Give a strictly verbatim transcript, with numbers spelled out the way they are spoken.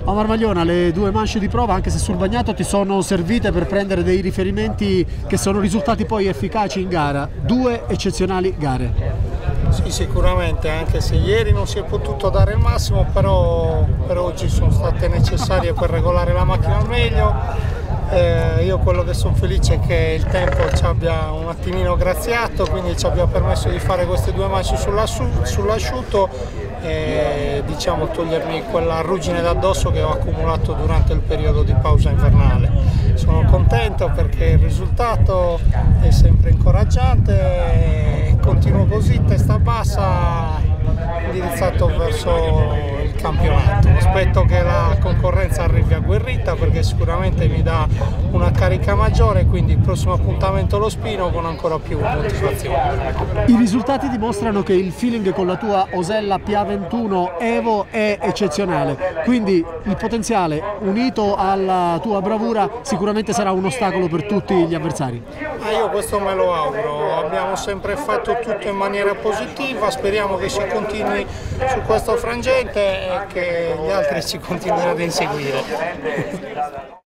Omar Magliona, le due manche di prova, anche se sul bagnato, ti sono servite per prendere dei riferimenti che sono risultati poi efficaci in gara. Due eccezionali gare. Sì, sicuramente, anche se ieri non si è potuto dare il massimo, però per oggi sono state necessarie per regolare la macchina al meglio. Eh, io quello che sono felice è che il tempo ci abbia un attimino graziato, quindi ci abbia permesso di fare queste due manche sull'asciutto e diciamo togliermi quella ruggine d'addosso che ho accumulato durante il periodo di pausa invernale. Sono contento perché il risultato è sempre incoraggiante e continuo così, testa bassa, indirizzato verso il campionato. Aspetto che la concorrenza arrivi agguerrita perché sicuramente mi dà una carica maggiore, quindi il prossimo appuntamento lo Spino con ancora più motivazione. I risultati dimostrano che il feeling con la tua Osella P A ventuno Evo è eccezionale, quindi il potenziale unito alla tua bravura sicuramente sarà un ostacolo per tutti gli avversari. Ah, io questo me lo auguro, abbiamo sempre fatto tutto in maniera positiva, speriamo che si continui su questo frangente e che gli altri ci continueranno ad inseguire.